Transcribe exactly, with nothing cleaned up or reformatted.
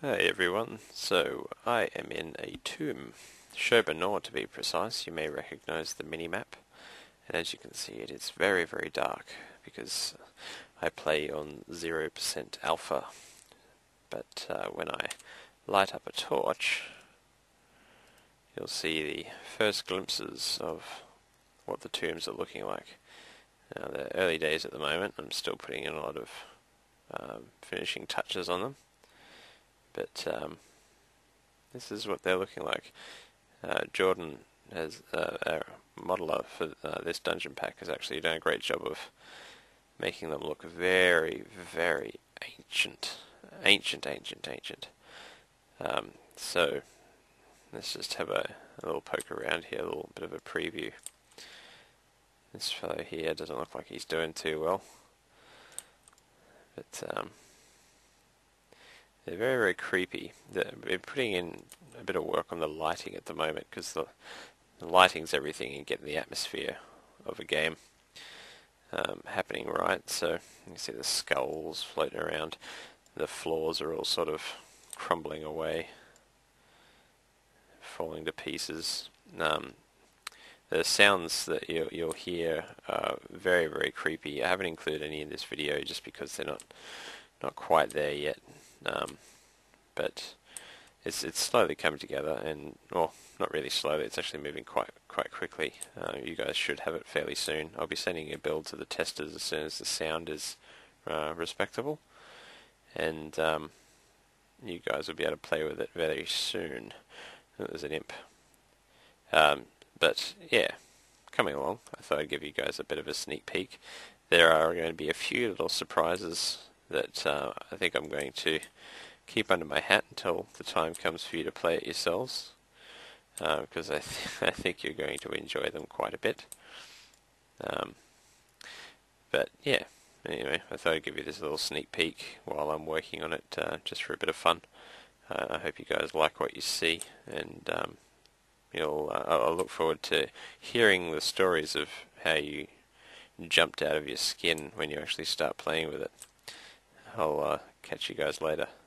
Hey everyone, so I am in a tomb, Nor to be precise. You may recognise the minimap, and as you can see it is very very dark because I play on zero percent alpha, but uh, when I light up a torch you'll see the first glimpses of what the tombs are looking like. Now they're early days at the moment, I'm still putting in a lot of um, finishing touches on them. But um, this is what they're looking like. Uh, Jordan, has uh, our modeler for uh, this dungeon pack, has actually done a great job of making them look very, very ancient, ancient, ancient, ancient. Um, so let's just have a, a little poke around here, a little bit of a preview. This fellow here doesn't look like he's doing too well, but um, they're very, very creepy. They're putting in a bit of work on the lighting at the moment because the, the lighting's everything in getting the atmosphere of a game um, happening right. So you can see the skulls floating around. The floors are all sort of crumbling away, falling to pieces. Um, the sounds that you'll, you'll hear are very, very creepy. I haven't included any in this video just because they're not not quite there yet. Um, but it's it's slowly coming together, and well, not really slowly. It's actually moving quite quite quickly. Uh, you guys should have it fairly soon. I'll be sending a build to the testers as soon as the sound is uh, respectable, and um, you guys will be able to play with it very soon. There's an imp, um, but yeah, coming along. I thought I'd give you guys a bit of a sneak peek. There are going to be a few little surprises that uh, I think I'm going to keep under my hat until the time comes for you to play it yourselves, uh, because I, th I think you're going to enjoy them quite a bit. Um, but yeah, anyway, I thought I'd give you this little sneak peek while I'm working on it, uh, just for a bit of fun. Uh, I hope you guys like what you see, and um, you'll. Uh, I'll look forward to hearing the stories of how you jumped out of your skin when you actually start playing with it. I'll uh, catch you guys later.